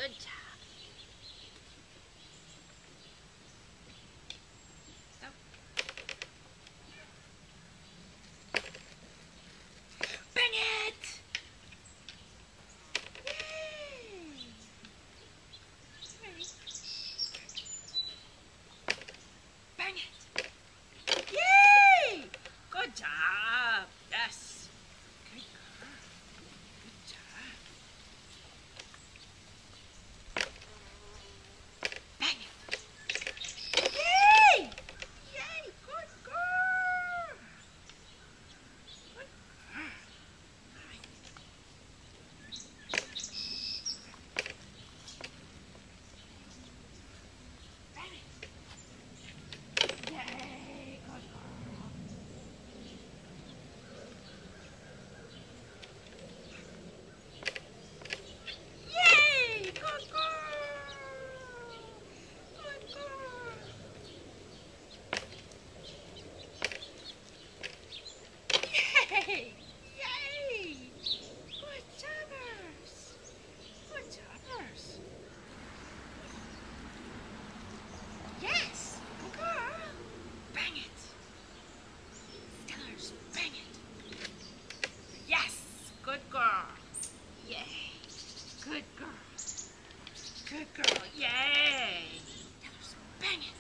Good job. Stop. Bang it! Yay! Bang it! Yay! Good job. Yes. Good girl. Good job. Bang it. Yay! Yay! Good girl. Good girl. Bang it. Yay! Good girl. Yay! Good girl. Good girl. Yay! Yay! Good jobbers! Good jobbers! Yes! Good girl! Bang it! Stellars, bang it! Yes! Good girl! Yay! Good girl! Good girl! Yay! Stellars, bang it!